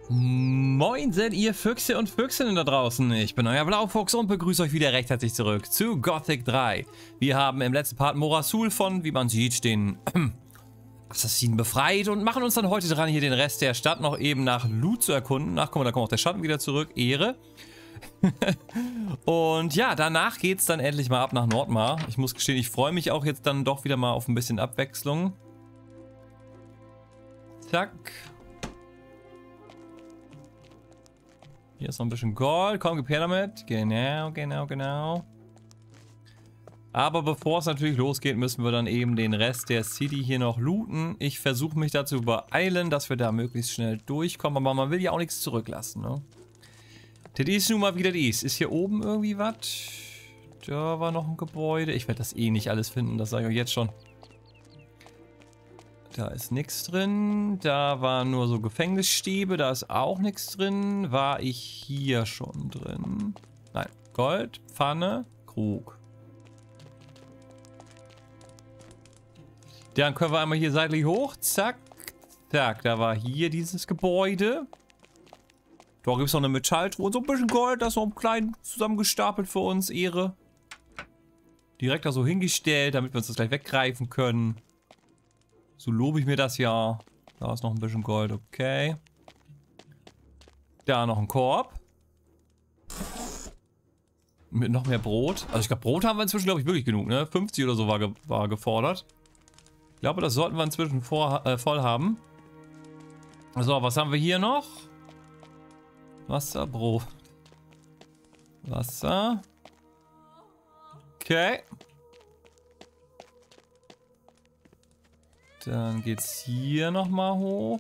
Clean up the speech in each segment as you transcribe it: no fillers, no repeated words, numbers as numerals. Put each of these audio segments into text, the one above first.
Moinsen, ihr Füchse und Füchsinnen da draußen. Ich bin euer Blaufuchs und begrüße euch wieder recht herzlich zurück zu Gothic 3. Wir haben im letzten Part Morasul von, wie man sieht, den Assassinen befreit und machen uns dann heute dran, hier den Rest der Stadt noch eben nach Loot zu erkunden. Ach, guck mal, da kommt auch der Schatten wieder zurück. Ehre. Und ja, danach geht es dann endlich mal ab nach Nordmar. Ich muss gestehen, ich freue mich auch jetzt dann doch wieder mal auf ein bisschen Abwechslung. Zack. Hier ist noch ein bisschen Gold. Komm, gib her damit. Genau. Aber bevor es natürlich losgeht, müssen wir dann eben den Rest der City hier noch looten. Ich versuche mich dazu beeilen, dass wir da möglichst schnell durchkommen. Aber man will ja auch nichts zurücklassen, ne? Das ist nun mal wieder dies. Ist hier oben irgendwie was? Da war noch ein Gebäude. Ich werde das eh nicht alles finden, das sage ich euch jetzt schon. Da ist nichts drin. Da waren nur so Gefängnisstäbe. Da ist auch nichts drin. War ich hier schon drin? Nein. Gold, Pfanne, Krug. Dann können wir einmal hier seitlich hoch. Zack. Zack. Da war hier dieses Gebäude. Da gibt es noch eine Metalltruhe und so ein bisschen Gold. Das ist noch ein klein zusammengestapelt für uns. Ehre. Direkt da so hingestellt, damit wir uns das gleich weggreifen können. So lobe ich mir das ja. Da ist noch ein bisschen Gold, okay. Da noch ein Korb. Mit noch mehr Brot. Also ich glaube, Brot haben wir inzwischen, glaube ich, wirklich genug, ne? 50 oder so war gefordert. Ich glaube, das sollten wir inzwischen voll haben. So, was haben wir hier noch? Wasser, Brot. Wasser. Okay. Dann geht's hier nochmal hoch.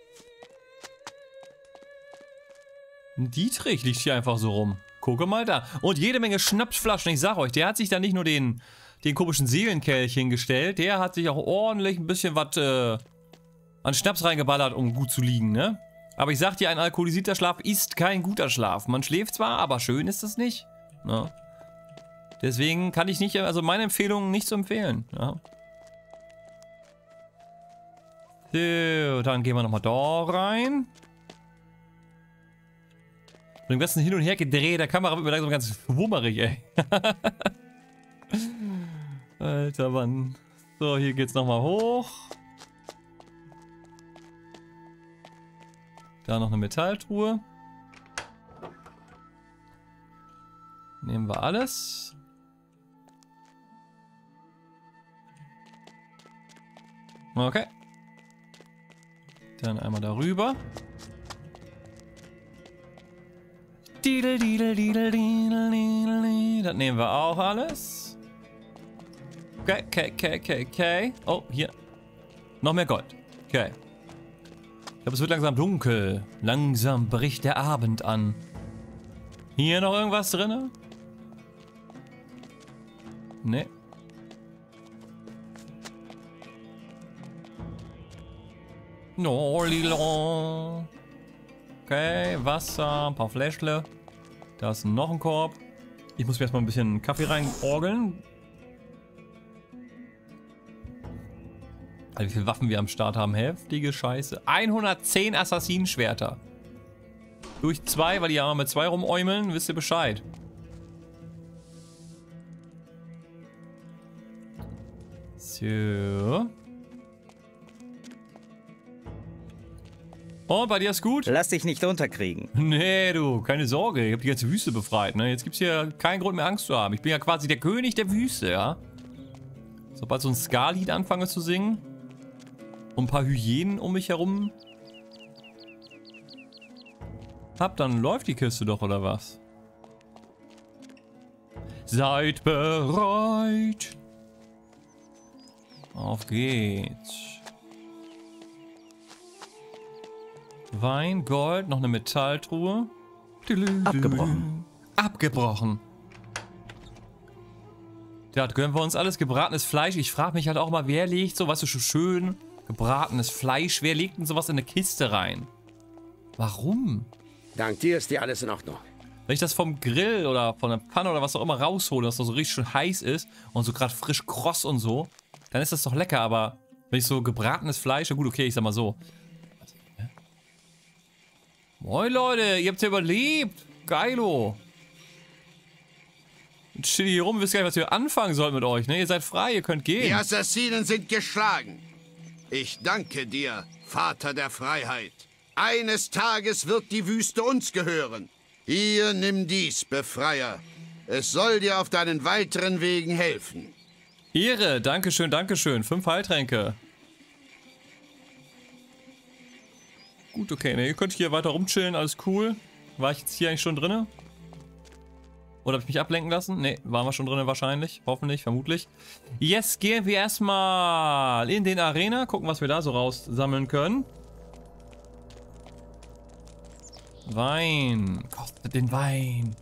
Ein Dietrich liegt hier einfach so rum. Gucke mal da. Und jede Menge Schnapsflaschen. Ich sag euch, der hat sich da nicht nur den komischen Seelenkelch hingestellt. Der hat sich auch ordentlich ein bisschen was an Schnaps reingeballert, um gut zu liegen, ne? Aber ich sag dir, ein alkoholisierter Schlaf ist kein guter Schlaf. Man schläft zwar, aber schön ist es nicht. Ne? Deswegen kann ich nicht, also meine Empfehlung nicht zu empfehlen. Ja? So, dann gehen wir nochmal da rein. Mit dem ganzen Hin- und Her-Gedreh der Kamera wird mir langsam ganz wummerig, ey. Alter Mann. So, hier geht's nochmal hoch. Da noch eine Metalltruhe. Nehmen wir alles. Okay. Dann einmal darüber. Das nehmen wir auch alles. Okay. Oh, hier. Noch mehr Gold. Okay. Ich glaube, es wird langsam dunkel. Langsam bricht der Abend an. Hier noch irgendwas drin? Ne. No, Lilo. Okay, Wasser, ein paar Fläschle. Da ist noch ein Korb. Ich muss mir erstmal ein bisschen Kaffee reinorgeln. Also wie viele Waffen wir am Start haben. Heftige Scheiße. 110 Assassinenschwerter. Durch 2, weil die ja mit 2 rumäumeln, wisst ihr Bescheid. So. Und bei dir ist gut? Lass dich nicht unterkriegen. Nee, du, keine Sorge. Ich habe die ganze Wüste befreit, ne? Jetzt gibt es hier keinen Grund mehr Angst zu haben. Ich bin ja quasi der König der Wüste, ja? Sobald so ein Ska-Lied anfange zu singen und ein paar Hyänen um mich herum hab, dann läuft die Kiste doch, oder was? Seid bereit. Auf geht's. Wein, Gold, noch eine Metalltruhe. Abgebrochen. Ja, da gönnen wir uns alles gebratenes Fleisch. Ich frage mich halt auch mal, wer legt sowas so schön gebratenes Fleisch? Wer legt denn sowas in eine Kiste rein? Warum? Dank dir ist dir alles in Ordnung. Wenn ich das vom Grill oder von der Pfanne oder was auch immer raushole, dass das so richtig schön heiß ist und so gerade frisch kross und so, dann ist das doch lecker, aber wenn ich so gebratenes Fleisch, ja gut, okay, ich sag mal so. Moin Leute, ihr habt ja überlebt. Geilo. Jetzt steht ihr hier rum, wisst gar nicht, was wir anfangen sollen mit euch, ne? Ihr seid frei, ihr könnt gehen. Die Assassinen sind geschlagen. Ich danke dir, Vater der Freiheit. Eines Tages wird die Wüste uns gehören. Hier, nimm dies, Befreier. Es soll dir auf deinen weiteren Wegen helfen. Ehre, dankeschön, dankeschön. 5 Heiltränke. Gut, okay, ne, ihr könnt hier weiter rumchillen, alles cool. War ich jetzt hier eigentlich schon drinne? Oder habe ich mich ablenken lassen? Ne, waren wir schon drinne wahrscheinlich. Hoffentlich, vermutlich. Jetzt gehen wir erstmal in den Arena. Gucken, was wir da so raussammeln können. Wein. Kostet den Wein.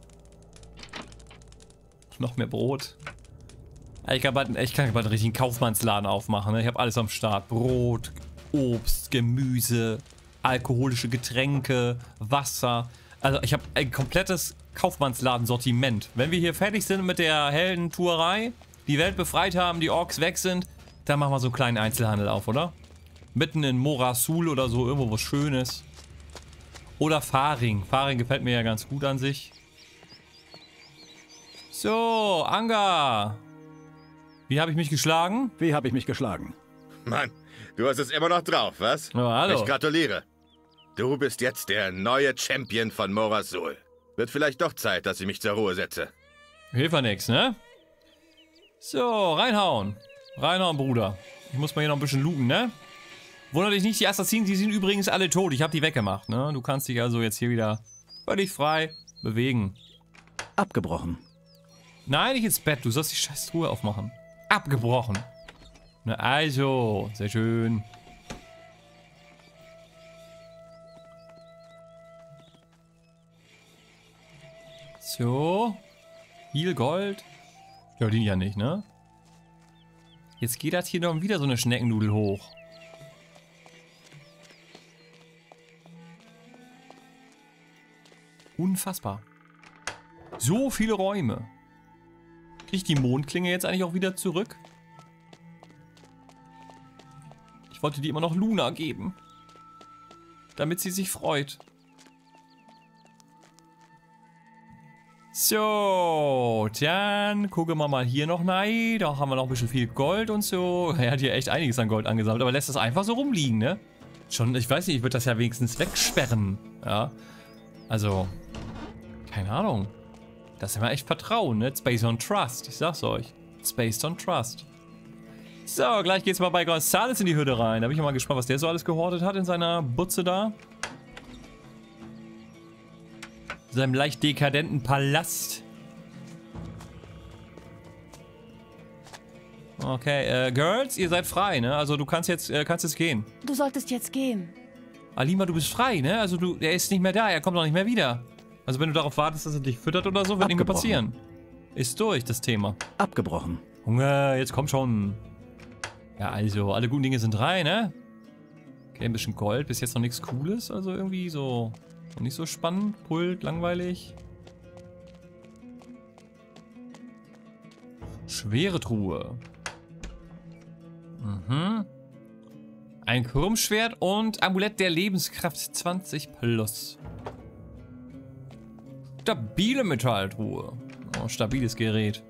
Noch mehr Brot. Ich kann bald einen richtigen Kaufmannsladen aufmachen. Ne? Ich habe alles am Start. Brot, Obst, Gemüse, alkoholische Getränke, Wasser. Also ich habe ein komplettes Kaufmannsladen-Sortiment. Wenn wir hier fertig sind mit der Heldentuerei, die Welt befreit haben, die Orks weg sind, dann machen wir so einen kleinen Einzelhandel auf, oder? Mitten in Morasul oder so, irgendwo was Schönes. Oder Faring. Faring gefällt mir ja ganz gut an sich. So, Anga. Wie habe ich mich geschlagen? Wie habe ich mich geschlagen? Mann, du hast es immer noch drauf, was? Oh, hallo. Ich gratuliere. Du bist jetzt der neue Champion von Morasul. Wird vielleicht doch Zeit, dass ich mich zur Ruhe setze. Hilft ja nix, ne? So, reinhauen. Reinhauen, Bruder. Ich muss mal hier noch ein bisschen looten, ne? Wundert dich nicht, die Assassinen, die sind übrigens alle tot. Ich habe die weggemacht, ne? Du kannst dich also jetzt hier wieder völlig frei bewegen. Abgebrochen. Nein, nicht ins Bett. Du sollst die scheiß Truhe aufmachen. Abgebrochen. Na also, sehr schön. So. Viel Gold. Ja, die ja nicht, ne? Jetzt geht das hier noch wieder so eine Schneckennudel hoch. Unfassbar. So viele Räume. Krieg ich die Mondklinge jetzt eigentlich auch wieder zurück? Ich wollte die immer noch Luna geben. Damit sie sich freut. So, dann gucken wir mal hier noch rein. Da haben wir noch ein bisschen viel Gold und so. Er hat hier echt einiges an Gold angesammelt, aber lässt das einfach so rumliegen, ne? Schon, ich weiß nicht, ich würde das ja wenigstens wegsperren. Ja, also, keine Ahnung. Das ist immer echt Vertrauen, ne? It's based on trust. Ich sag's euch. It's based on trust. So, gleich geht's mal bei Gonzales in die Hütte rein. Da bin ich mal gespannt, was der so alles gehortet hat in seiner Butze da. In seinem leicht dekadenten Palast. Okay, Girls, ihr seid frei, ne? Also du kannst jetzt gehen. Du solltest jetzt gehen. Alima, du bist frei, ne? Also er ist nicht mehr da, er kommt auch nicht mehr wieder. Also wenn du darauf wartest, dass er dich füttert oder so, wird nicht mehr passieren. Ist durch, das Thema. Abgebrochen. Junge, jetzt komm schon. Ja, also, alle guten Dinge sind drei, ne? Okay, ein bisschen Gold, bis jetzt noch nichts Cooles, also irgendwie so nicht so spannend, Pult, langweilig. Schwere Truhe. Mhm. Ein Krummschwert und Amulett der Lebenskraft 20 plus. Stabile Metalltruhe. Oh, stabiles Gerät.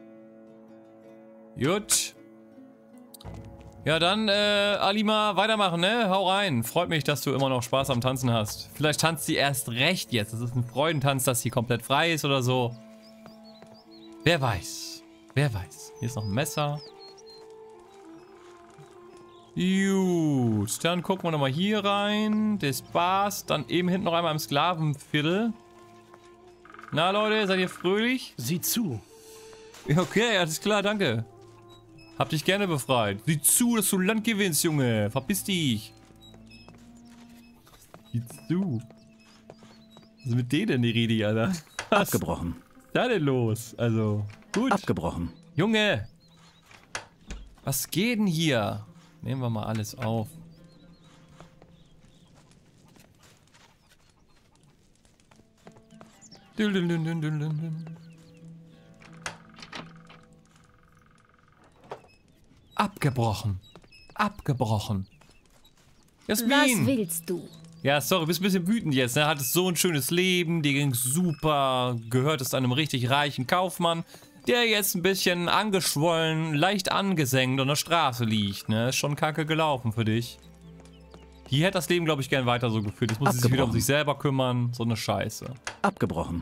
Gut. Ja, dann, Alima, weitermachen, ne? Hau rein. Freut mich, dass du immer noch Spaß am Tanzen hast. Vielleicht tanzt sie erst recht jetzt. Das ist ein Freudentanz, dass sie komplett frei ist oder so. Wer weiß. Wer weiß. Hier ist noch ein Messer. Gut, dann gucken wir nochmal hier rein. Das Bars. Dann eben hinten noch einmal im Sklavenviertel. Na, Leute, seid ihr fröhlich? Sieh zu. Okay, alles klar, danke. Hab dich gerne befreit. Sieh zu, dass du Land gewinnst, Junge. Verpiss dich. Sieh zu. Was ist mit denen denn die Rede, Alter? Was Abgebrochen. ist da denn los? Also, gut. Abgebrochen. Junge. Was geht denn hier? Nehmen wir mal alles auf. Abgebrochen. Abgebrochen. Was Jasmin. willst du? Ja, sorry, bist ein bisschen wütend jetzt, ne? Hattest so ein schönes Leben, dir ging's super, gehörtest einem richtig reichen Kaufmann, der jetzt ein bisschen angeschwollen, leicht angesenkt an der Straße liegt, ne? Ist schon kacke gelaufen für dich. Die hätte das Leben, glaube ich, gern weiter so geführt. Jetzt muss sie sich wieder um sich selber kümmern. So eine Scheiße. Abgebrochen.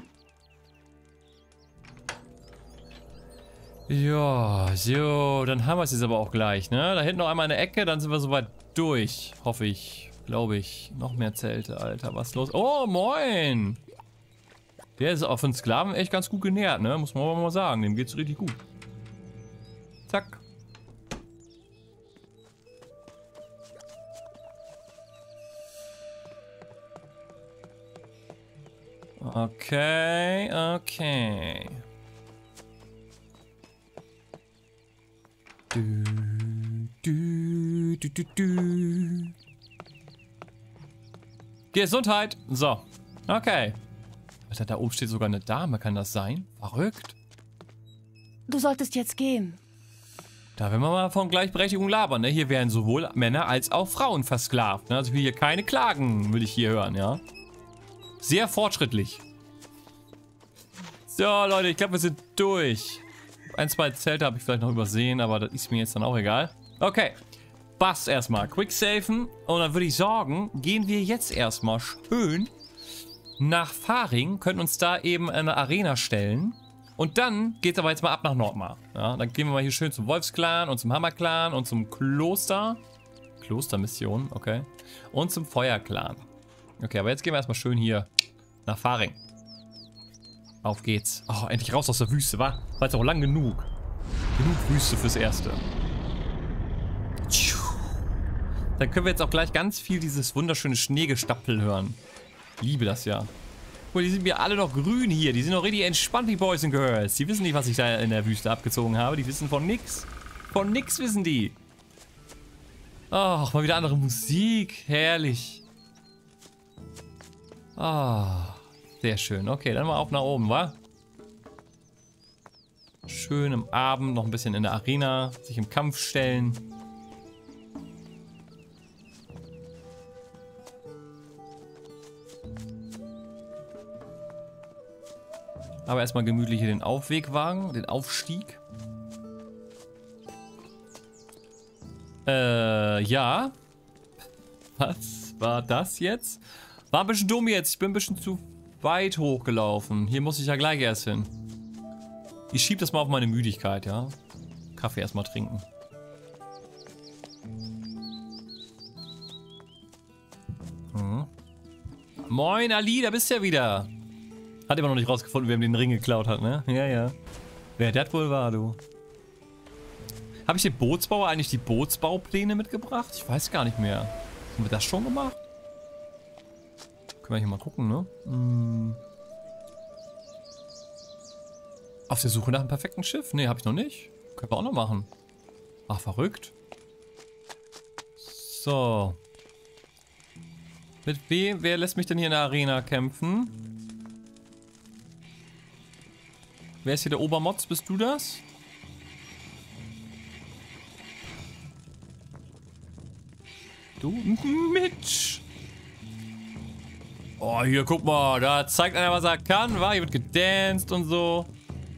Ja, so, dann haben wir es jetzt aber auch gleich, ne? Da hinten noch einmal eine Ecke, dann sind wir soweit durch. Hoffe ich, glaube ich. Noch mehr Zelte, Alter. Was ist los? Oh, moin! Der ist auf den Sklaven echt ganz gut genährt, ne? Muss man aber mal sagen. Dem geht's richtig gut. Zack. Okay, okay. Gesundheit. So. Okay. Alter, da oben steht sogar eine Dame. Kann das sein? Verrückt. Du solltest jetzt gehen. Da werden wir mal von Gleichberechtigung labern, ne? Hier werden sowohl Männer als auch Frauen versklavt, ne? Also ich will hier keine Klagen, will ich hier hören, ja? Sehr fortschrittlich. So, Leute, ich glaube, wir sind durch. Ein, zwei Zelte habe ich vielleicht noch übersehen, aber das ist mir jetzt dann auch egal. Okay, passt erstmal. Quicksafen. Und dann würde ich sagen, gehen wir jetzt erstmal schön nach Faring, können uns da eben eine Arena stellen. Und dann geht es aber jetzt mal ab nach Nordmar. Ja, dann gehen wir mal hier schön zum Wolfsklan und zum Hammerklan und zum Kloster. Klostermission, okay. Und zum Feuerklan. Okay, aber jetzt gehen wir erstmal schön hier nach Faring. Auf geht's. Oh, endlich raus aus der Wüste, wa? War jetzt auch lang genug. Genug Wüste fürs Erste. Dann können wir jetzt auch gleich ganz viel dieses wunderschöne Schneegestappel hören. Ich liebe das ja. Guck mal, die sind mir alle noch grün hier. Die sind noch richtig entspannt, die Boys and Girls. Die wissen nicht, was ich da in der Wüste abgezogen habe. Die wissen von nix. Von nix wissen die. Ach, mal wieder andere Musik. Herrlich. Ah. Sehr schön. Okay, dann mal auf nach oben, wa? Schön im Abend noch ein bisschen in der Arena, sich im Kampf stellen. Aber erstmal gemütlich hier den Aufwegwagen, den Aufstieg. Ja. Was war das jetzt? War ein bisschen dumm jetzt. Ich bin ein bisschen zu weit hochgelaufen. Hier muss ich ja gleich erst hin. Ich schieb das mal auf meine Müdigkeit, ja. Kaffee erstmal trinken. Mhm. Moin Ali, da bist du ja wieder. Hat immer noch nicht rausgefunden, wer ihm den Ring geklaut hat, ne? Ja, ja. Wer das wohl war, du? Habe ich den Bootsbauer eigentlich die Bootsbaupläne mitgebracht? Ich weiß gar nicht mehr. Haben wir das schon gemacht? Können wir hier mal gucken, ne? Auf der Suche nach einem perfekten Schiff? Ne, habe ich noch nicht. Können wir auch noch machen. Ach, verrückt. So. Mit wem? Wer lässt mich denn hier in der Arena kämpfen? Wer ist hier der Obermotz? Bist du das? Du? Mitch! Oh, hier, guck mal. Da zeigt einer, was er kann, wa? Hier wird gedanced und so.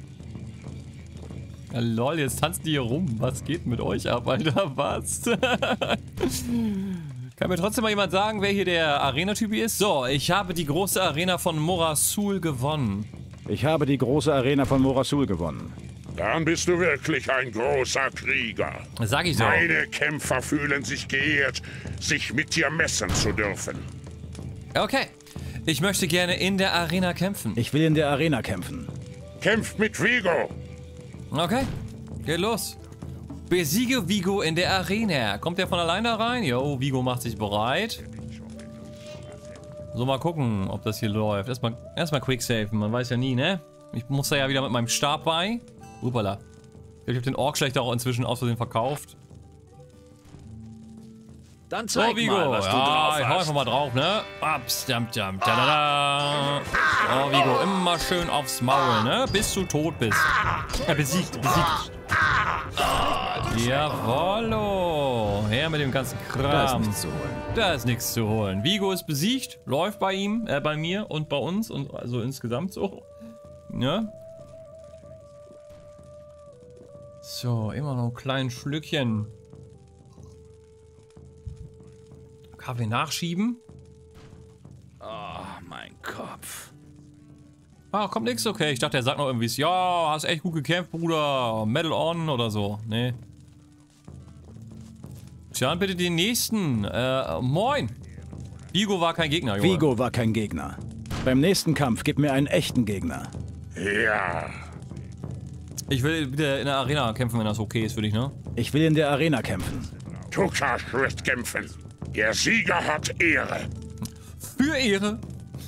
Ja, lol, jetzt tanzt die hier rum. Was geht mit euch ab, Alter? Was? Kann mir trotzdem mal jemand sagen, wer hier der Arena-Typ ist? So, ich habe die große Arena von Morasul gewonnen. Ich habe die große Arena von Morasul gewonnen. Dann bist du wirklich ein großer Krieger. Sag ich so. Meine Kämpfer fühlen sich geehrt, sich mit dir messen zu dürfen. Okay. Ich möchte gerne in der Arena kämpfen. Ich will in der Arena kämpfen. Kämpft mit Vigo. Okay. Geht los. Besiege Vigo in der Arena. Kommt der von alleine rein? Jo, Vigo macht sich bereit. So, mal gucken, ob das hier läuft. Erstmal quicksafen, man weiß ja nie, ne? Ich muss da ja wieder mit meinem Stab bei. Upala. Ich habe den Ork-Schlechter auch inzwischen aus Versehen verkauft. Dann zeig Vigo. mal, was du drauf Ich hau hast. einfach mal drauf, ne? Ups, da, da, da. Oh, Vigo, immer schön aufs Maul, ne? Bis du tot bist. Besiegt. Jawollo. her mit dem ganzen Kram. Da ist nichts zu holen. Da ist nichts zu holen. Vigo ist besiegt, läuft bei ihm, bei mir und bei uns und also insgesamt so. Ja. So, immer noch ein kleines Schlückchen. Kaffee nachschieben. Oh, mein Kopf. Ah, kommt nix, okay. Ich dachte, er sagt noch irgendwie, ja, hast echt gut gekämpft, Bruder. Medal on oder so. Nee. Tja, bitte den nächsten. Moin. Vigo war kein Gegner, Junge. Vigo war kein Gegner. Beim nächsten Kampf gib mir einen echten Gegner. Ja. Ich will wieder in der Arena kämpfen, wenn das okay ist für dich, ne? Ich will in der Arena kämpfen. Tukash wird kämpfen. Der Sieger hat Ehre. Für Ehre.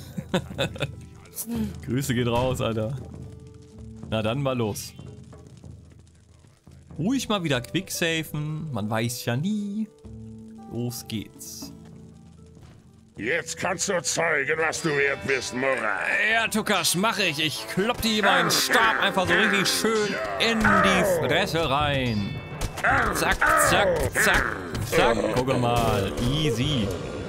Grüße geht raus, Alter. Na dann mal los. Ruhig mal wieder quicksafen. Man weiß ja nie. Los geht's. Jetzt kannst du zeigen, was du wert bist, Mora. Ja, Tukash, mach ich. Ich klopp dir meinen Stab einfach so richtig schön in die Fresse rein. Zack, zack, zack, zack. Guck mal. Easy.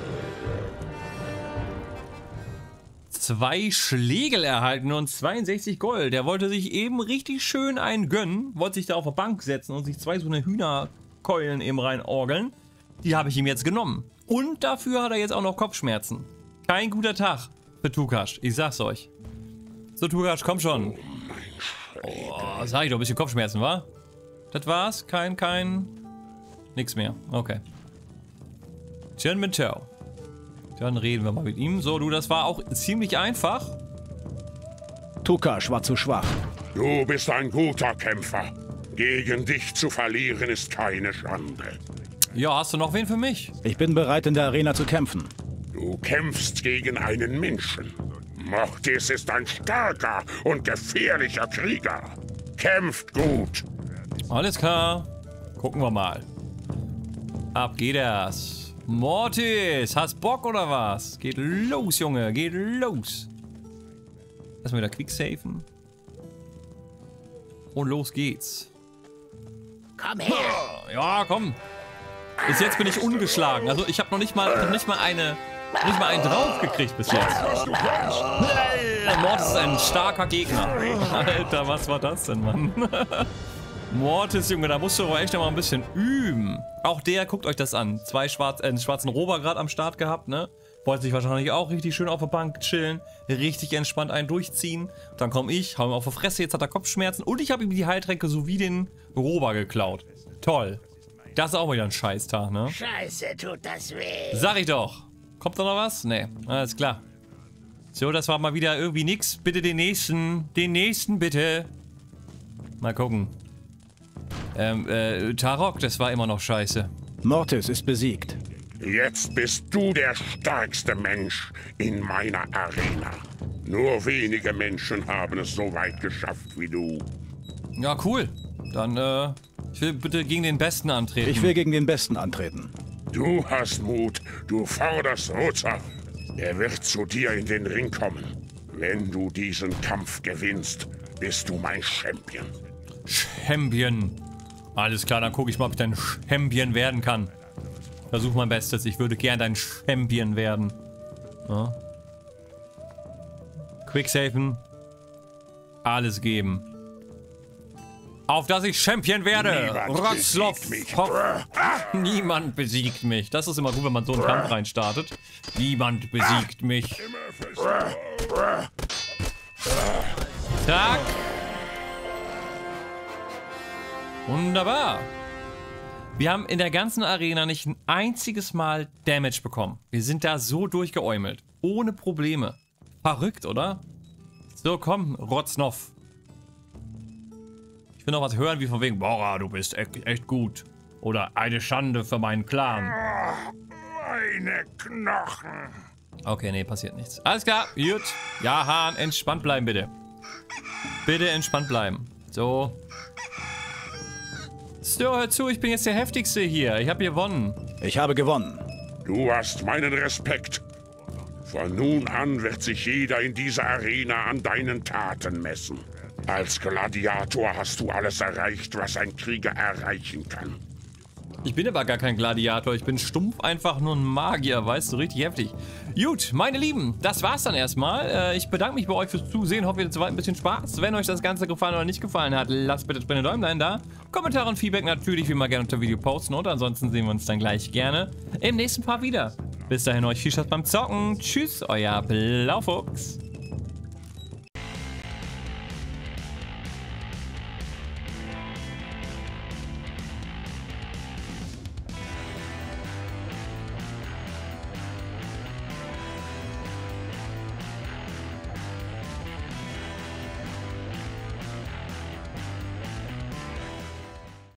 2 Schlägel erhalten und 62 Gold. Der wollte sich eben richtig schön einen gönnen. Wollte sich da auf der Bank setzen und sich 2 so eine Hühnerkeulen eben reinorgeln. Die habe ich ihm jetzt genommen. Und dafür hat er jetzt auch noch Kopfschmerzen. Kein guter Tag für Tukash. Ich sag's euch. So, Tukash, komm schon. Oh, sag ich doch, ein bisschen Kopfschmerzen, wa? Das war's? Nix mehr. Okay. Chen mit Ciao. Dann reden wir mal mit ihm. So, du, das war auch ziemlich einfach. Tukash war zu schwach. Du bist ein guter Kämpfer. Gegen dich zu verlieren ist keine Schande. Ja, hast du noch wen für mich? Ich bin bereit, in der Arena zu kämpfen. Du kämpfst gegen einen Menschen. Mortis ist ein starker und gefährlicher Krieger. Kämpft gut. Alles klar. Gucken wir mal. Ab geht das. Mortis, hast Bock oder was? Geht los, Junge, geht los. Lass mal wieder quicksafen. Und los geht's. Komm her! Ja, komm. Bis jetzt bin ich ungeschlagen. Also ich habe noch nicht mal einen drauf gekriegt bis jetzt. Mortis ist ein starker Gegner. Alter, was war das denn, Mann? Mortis, Junge, da musst du aber echt noch mal ein bisschen üben. Auch der, guckt euch das an. 2 schwarzen Rober gerade am Start gehabt, ne? Wollte sich wahrscheinlich auch richtig schön auf der Bank chillen, richtig entspannt einen durchziehen. Dann komme ich, hau ihm auf die Fresse, jetzt hat er Kopfschmerzen und ich habe ihm die Heiltränke sowie den Rober geklaut. Toll. Das ist auch wieder ein Scheißtag, ne? Scheiße, tut das weh. Sag ich doch. Kommt da noch was? Nee, alles klar. So, das war mal wieder irgendwie nix. Bitte den nächsten bitte. Mal gucken. Tarok, das war immer noch scheiße. Mortis ist besiegt. Jetzt bist du der stärkste Mensch in meiner Arena. Nur wenige Menschen haben es so weit geschafft wie du. Ja, cool. Dann, ich will bitte gegen den Besten antreten. Ich will gegen den Besten antreten. Du hast Mut, du forderst Roza. Er wird zu dir in den Ring kommen. Wenn du diesen Kampf gewinnst, bist du mein Champion. Champion. Alles klar, dann gucke ich mal, ob ich dein Champion werden kann. Versuch mein Bestes. Ich würde gern dein Champion werden. Ja. Quicksafen. Alles geben. Auf dass ich Champion werde. Rotzloff. Niemand besiegt mich. Das ist immer gut, wenn man so einen Kampf reinstartet. Niemand besiegt mich. Zack. Wunderbar. Wir haben in der ganzen Arena nicht ein einziges Mal Damage bekommen. Wir sind da so durchgeäumelt. Ohne Probleme. Verrückt, oder? So, komm, Rotznoff. Ich will noch was hören, wie von wegen, boah, du bist echt gut. Oder eine Schande für meinen Clan. Meine Knochen. Okay, nee, passiert nichts. Alles klar, gut. Ja, Hahn, entspannt bleiben, bitte. Bitte entspannt bleiben. So. So, hör zu, ich bin jetzt der Heftigste hier. Ich habe gewonnen. Ich habe gewonnen. Du hast meinen Respekt. Von nun an wird sich jeder in dieser Arena an deinen Taten messen. Als Gladiator hast du alles erreicht, was ein Krieger erreichen kann. Ich bin aber gar kein Gladiator, ich bin stumpf einfach nur ein Magier, weißt du, richtig heftig. Gut, meine Lieben, das war's dann erstmal. Ich bedanke mich bei euch fürs Zusehen, hoffe ihr hattet soweit ein bisschen Spaß. Wenn euch das Ganze gefallen oder nicht gefallen hat, lasst bitte ein Däumlein da. Kommentare und Feedback natürlich wie immer gerne unter Video posten und ansonsten sehen wir uns dann gleich gerne im nächsten Part wieder. Bis dahin euch viel Spaß beim Zocken. Tschüss, euer Blaufuchs.